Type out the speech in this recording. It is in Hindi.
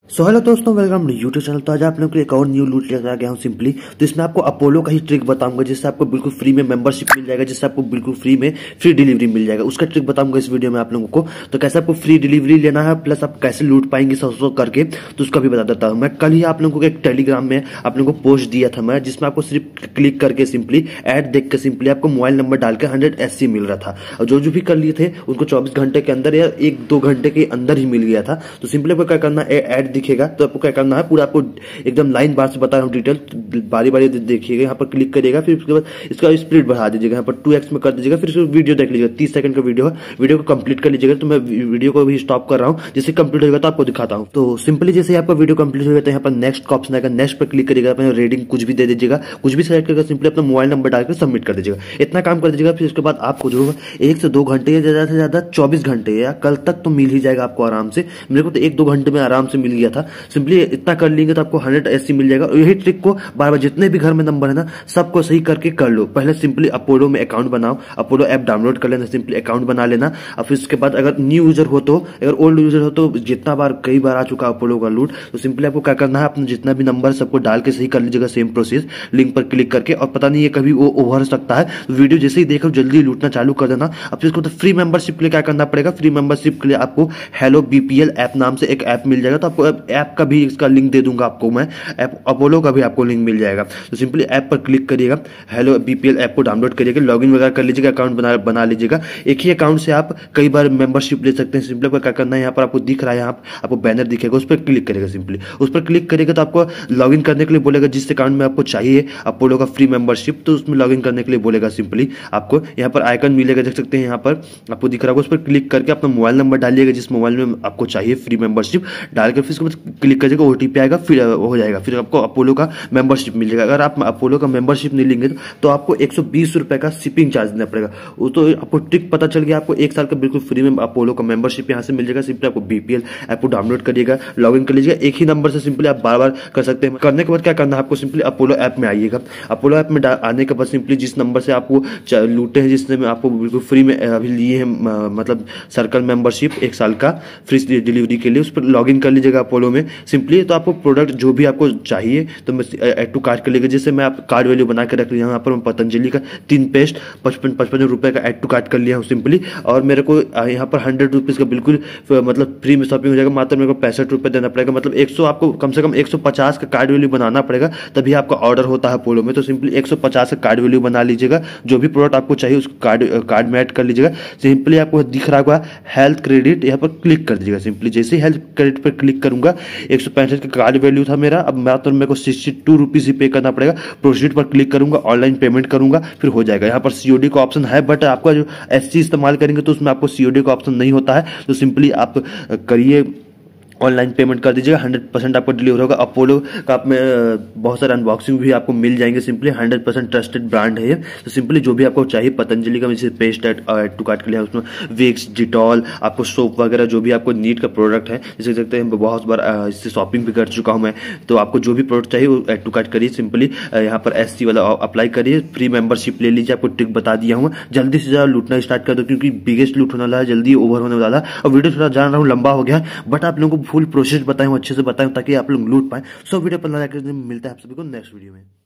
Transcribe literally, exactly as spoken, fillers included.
सो हेलो दोस्तों, वेलकम टू यूट्यूब चैनल। तो आज आप लोगों को एक और न्यू लूट लेकर आ गया हूँ सिंपली। तो इसमें आपको अपोलो का ही ट्रिक बताऊंगा जिससे आपको बिल्कुल फ्री में मेंबरशिप मिल जाएगा, जिससे आपको बिल्कुल फ्री में फ्री डिलीवरी मिल जाएगा। उसका ट्रिक बताऊंगा इस वीडियो में आप लोगों को। तो कैसे आपको फ्री डिलीवरी लेना है प्लस आप कैसे लूट पाएंगे सौ सौ करके, तो उसका भी बता देता हूँ। मैं कल ही आप लोगों को एक टेलीग्राम में आप लोगों को पोस्ट दिया था मैं, जिसमें आपको सिर्फ क्लिक करके सिंपली एड देख के सिंपली आपको मोबाइल नंबर डाल के हंड्रेड एस सी मिल रहा था। और जो जो भी कर लिए थे उनको चौबीस घंटे के अंदर या एक दो घंटे के अंदर ही मिल गया था। तो सिंपली आपको क्या करना है, एड दिखेगा तो आपको क्या करना है, पूरा आपको एकदम लाइन बार से बता रहा हूँ डिटेल, बारी बारी देखिएगा। यहाँ पर क्लिक करिएगा, फिर उसके बाद इसका स्पीड बढ़ा दीजिएगा, यहाँ पर टू एक्स में कर दीजिएगा। फिर वीडियो देख लीजिएगा, तीस सेकंड का वीडियो है, वीडियो को कंप्लीट कर लीजिएगा। तो मैं वीडियो को भी स्टॉप कर रहा हूँ, जैसे कंप्लीट होगा तो आपको दिखाता हूँ। तो सिंपली जैसे आपका वीडियो कंप्लीट होगा तो यहाँ पर नेक्स्ट का ऑप्शन आएगा, नेक्स्ट पर क्लिक करिएगा, अपना रेटिंग कुछ भी दे दीजिएगा, कुछ भी सेलेक्ट करके सिंपली अपना मोबाइल नंबर डालकर सबमिट कर दीजिएगा। इतना काम कर दीजिएगा। फिर उसके बाद आपको जो एक से दो घंटे या ज्यादा से ज्यादा चौबीस घंटे या कल तक तो मिल ही जाएगा आपको आराम से। मेरे को तो एक दो घंटे में आराम से मिल गया था। सिंपली इतना कर लेंगे तो आपको हंड्रेड एस सी मिल जाएगा। और यही ट्रिक को बार बार जितने भी घर में नंबर है ना, सबको सही करके कर लो। पहले सिंपली अपोलो में अकाउंट बनाओ, अपोलो ऐप डाउनलोड कर लेना, सिंपली अकाउंट बना लेना। और फिर उसके बाद अगर न्यू यूजर हो तो, अगर ओल्ड यूजर हो तो जितना बार कई बार आ चुका अपोलो का लूट, तो सिंपली आपको क्या करना है, अपना जितना भी नंबर सबको डाल के सही कर लीजिएगा, सेम प्रोसेस लिंक पर क्लिक करके। और पता नहीं ये कभी वो ओवर सकता है, वीडियो जैसे ही देखो जल्दी लूटना चालू कर देना। अब फिर इसको तो फ्री मेंबरशिप के लिए क्या करना पड़ेगा, फ्री मेंबरशिप के लिए आपको हेलो बीपीएल ऐप नाम से एक ऐप मिल जाएगा। तो आपको ऐप का भी इसका लिंक दे दूंगा आपको मैं, ऐप अपोलो का भी आपको लिंक मिल जाएगा। तो सिंपली ऐप पर क्लिक करिएगा, हेलो बीपीएल ऐप को डाउनलोड करिएगा, लॉगिन वगैरह कर लीजिएगा, अकाउंट बना बना लीजिएगा। एक ही अकाउंट से आप कई बार मेंबरशिप ले सकते हैं। सिंपली आपको क्या करना है, यहाँ पर आपको दिख रहा है, यहाँ आपको बैनर दिखेगा, उस पर क्लिक करेगा। सिंपली उस पर क्लिक करेगा तो आपको लॉगिन करने के लिए बोलेगा, जिस अकाउंट में आपको चाहिए अपोलो का फ्री मेंबरशिप, तो उसमें लॉगिन करने के लिए बोलेगा। सिंपली आपको यहाँ पर आइकन मिलेगा, देख सकते हैं, यहाँ पर आपको दिख रहा होगा, उस पर क्लिक करके अपना मोबाइल नंबर डालिएगा जिस मोबाइल में आपको चाहिए फ्री मेंबरशिप डालकर, फिर उसके बाद क्लिक करिएगा, ओटीपी आएगा, फिर हो जाएगा, फिर आपको अपोलो का मेंबरशिप मिल जाएगा। अगर आप अपोलो का मेंबरशिप नहीं लेंगे तो आपको एक सौ बीस रुपए का शिपिंग चार्ज देना पड़ेगा। वो तो आपको ट्रिक पता चल गया, आपको एक साल का बिल्कुल फ्री में अपोलो का मेंबरशिप यहाँ से मिल जाएगा। सिंपली आपको बीपीएल ऐप को डाउनलोड करिएगा, लॉगिन कर लीजिएगा, एक ही नंबर से सिंपली आप बार बार कर सकते हैं। करने के बाद क्या करना है, आपको सिंपली अपोलो ऐप में आइएगा। अपोलो ऐप में आने के बाद सिंपली जिस नंबर से आपको लूटे हैं, जिसने आपको बिल्कुल फ्री में अभी लिए हैं, मतलब सर्कल मेंबरशिप एक साल का फ्री डिलीवरी के लिए, उस पर लॉगिन कर लीजिएगा अपोलो में सिंपली। तो आपको प्रोडक्ट जो भी आपको चाहिए तो मैं ऐड टू कार्ट कर लीजिएगा। जैसे मैं आप कार्ड वैल्यू बना के रख लिया, यहाँ पर मैं पतंजलि का तीन पेस्ट पचपन पचपन रुपए का ऐड टू कार्ट कर लिया हूँ सिंपली। और मेरे को यहाँ पर हंड्रेड रुपीज का बिल्कुल मतलब फ्री में शॉपिंग हो जाएगा। मात्र मेरे को पैंसठ रुपए देना पड़ेगा, मतलब एक सौ आपको कम से कम एक सौ पचास का कार्ड वैल्यू बनाना पड़ेगा, तभी आपका ऑर्डर होता है अपोलो में। तो सिंपली एक सौ पचास का कार्ड वैल्यू बना लीजिएगा, जो भी प्रोडक्ट आपको चाहिए उसको कार्ड कार्ड में ऐड कर लीजिएगा। सिंपली आपको दिख रहा होगा हेल्थ क्रेडिट, यहाँ पर क्लिक कर दीजिएगा। सिंपली जैसे ही हेल्थ क्रेडिट पर क्लिक करूंगा, एक सौ पैंसठ का कार्ड वैल्यू था मेरा, अब मात्र मेरे को सिक्सटी टू रुपीज ही पे करना पड़ेगा। प्रोसीड पर क्लिक करूंगा, ऑनलाइन पेमेंट करूंगा, फिर हो जाएगा। यहाँ पर सीओडी का ऑप्शन है, बट आपका जो एससी इस्तेमाल करेंगे तो उसमें आपको सीओडी का ऑप्शन नहीं होता है। तो सिंपली आप करिए, ऑनलाइन पेमेंट कर दीजिएगा, हंड्रेड परसेंट आपको डिलीवर होगा। अपोलो का आप में बहुत सारे अनबॉक्सिंग भी आपको मिल जाएंगे। Simply hundred percent trusted brand है ये। तो सिंपली जो भी आपको चाहिए, पतंजलि का जैसे पेस्ट ऐड टू कार्ट के लिए, उसमें विक्स, डिटॉल, आपको सोप वगैरह जो भी आपको नीड का प्रोडक्ट है, जैसे देखते हैं बहुत बार इससे शॉपिंग भी कर चुका हूँ मैं। तो आपको जो भी प्रोडक्ट चाहिए वो ऐड टू कार्ट करिए। सिंपली यहाँ पर एस सी वाला अप्लाई करिए, फ्री मेंबरशिप ले लीजिए। आपको ट्रिक बता दिया हूँ, जल्दी से ज्यादा लूटना स्टार्ट कर दो, क्योंकि बिगेस्ट लूट होने वाला है, जल्दी ओवर होने वाला है। और वीडियो थोड़ा जान रहा हूँ लंबा हो गया, बट आप लोगों को फुल प्रोसेस बताएं, अच्छे से बताएं, ताकि आप लोग लूट पाएं। सो वीडियो पर लाइक कर, मिलता है आप सभी को नेक्स्ट वीडियो में।